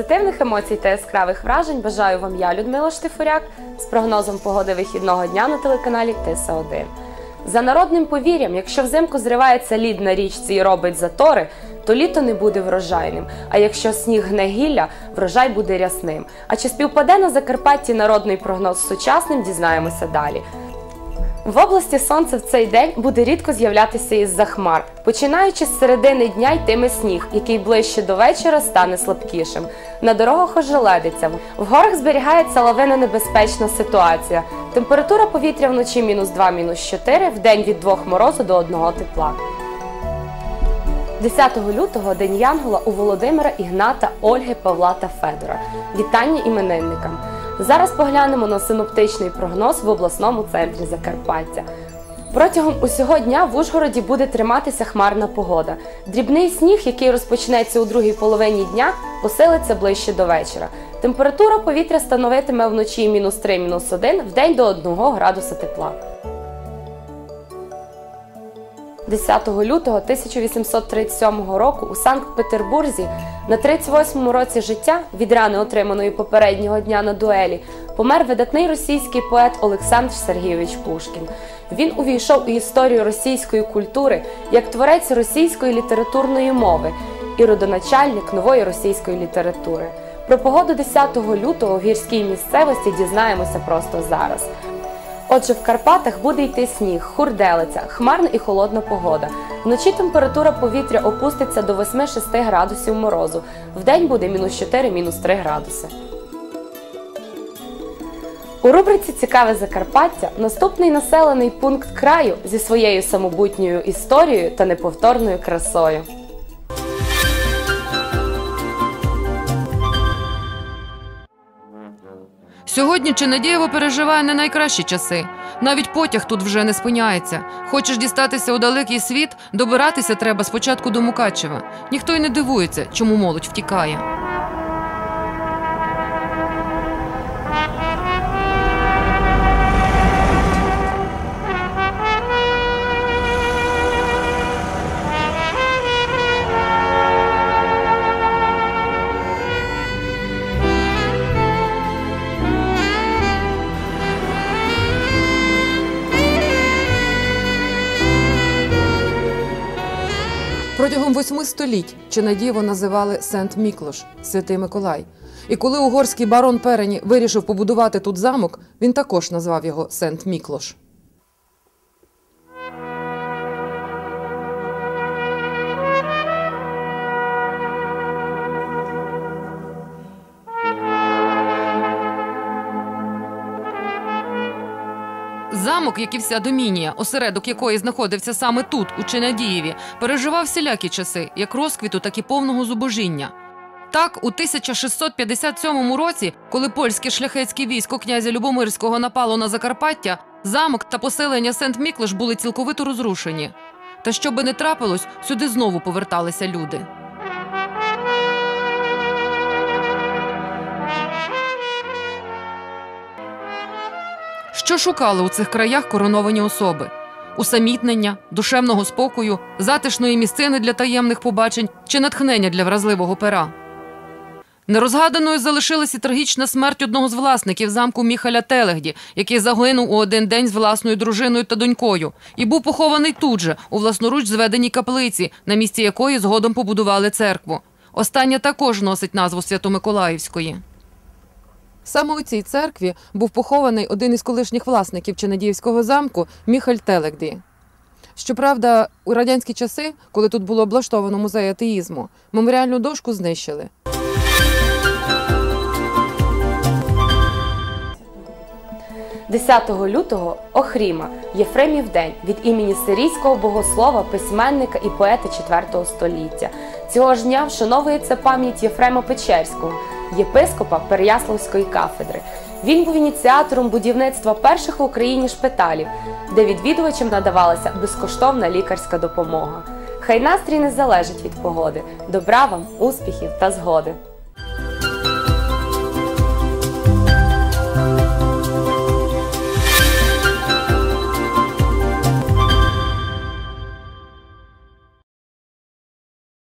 позитивних емоцій та яскравих вражень бажаю вам я, Людмила Штифуряк, з прогнозом погоди вихідного дня на телеканалі Тиса-1. За народним повір'ям, якщо взимку зривається лід на річці і робить затори, то літо не буде врожайним, а якщо сніг гне гілля, врожай буде рясним. А чи співпаде на Закарпатті народний прогноз з сучасним, дізнаємося далі. В області сонце в цей день буде рідко з'являтися із-за хмар. Починаючи з середини дня йтиме сніг, який ближче до вечора стане слабкішим. На дорогах ожеледиться. В горах зберігається лавинонебезпечна ситуація. Температура повітря вночі -2, -4, вдень від 2 морозу до 1 тепла. 10 лютого – День Янгола у Володимира, Ігната, Ольги, Павла та Федора. Вітання іменинникам! Зараз поглянемо на синоптичний прогноз в обласному центрі Закарпаття. Протягом усього дня в Ужгороді буде триматися хмарна погода. Дрібний сніг, який розпочнеться у другій половині дня, посилиться ближче до вечора. Температура повітря становитиме вночі -3, -1, вдень до 1 градуса тепла. 10 лютого 1837 року у Санкт-Петербурзі на 38-му році життя від рани, отриманої попереднього дня на дуелі, помер видатний російський поет Олександр Сергійович Пушкін. Він увійшов у історію російської культури як творець російської літературної мови і родоначальник нової російської літератури. Про погоду 10 лютого в гірській місцевості дізнаємося просто зараз. Отже, в Карпатах буде йти сніг, хурделиця, хмарна і холодна погода. Вночі температура повітря опуститься до 8-6 градусів морозу. Вдень буде -4, -3 градуси. У рубриці «Цікаве Закарпаття» наступний населений пункт краю зі своєю самобутньою історією та неповторною красою. Сьогодні Чинадієво переживає не найкращі часи. Навіть потяг тут вже не спиняється. Хочеш дістатися у далекий світ, добиратися треба спочатку до Мукачева. Ніхто й не дивується, чому молодь втікає. Протягом 8 століть Чинадієво називали Сент-Міклош – Святий Миколай. І коли угорський барон Перені вирішив побудувати тут замок, він також назвав його Сент-Міклош. Замок, як і вся Домінія, осередок якої знаходився саме тут, у Чинадієві, переживав всілякі часи, як розквіту, так і повного зубожіння. Так, у 1657 році, коли польське шляхетське військо князя Любомирського напало на Закарпаття, замок та поселення Сент-Міклош були цілковито розрушені. Та що би не трапилось, сюди знову поверталися люди. Що шукали у цих краях короновані особи? Усамітнення, душевного спокою, затишної місцини для таємних побачень чи натхнення для вразливого пера? Нерозгаданою залишилася і трагічна смерть одного з власників замку Міхаля Телегді, який загинув у один день з власною дружиною та донькою і був похований тут же, у власноруч зведеній каплиці, на місці якої згодом побудували церкву. Остання також носить назву Свято-Миколаївської. Саме у цій церкві був похований один із колишніх власників Чинадіївського замку Міхаль Телегді. Щоправда, у радянські часи, коли тут було облаштовано музей атеїзму, меморіальну дошку знищили. – 10 лютого – Охріма, Єфремів день, від імені сирійського богослова, письменника і поета IV століття. Цього ж дня вшановується пам'ять Єфрема Печерського, єпископа Переяславської кафедри. Він був ініціатором будівництва перших в Україні шпиталів, де відвідувачам надавалася безкоштовна лікарська допомога. Хай настрій не залежить від погоди. Добра вам, успіхів та згоди!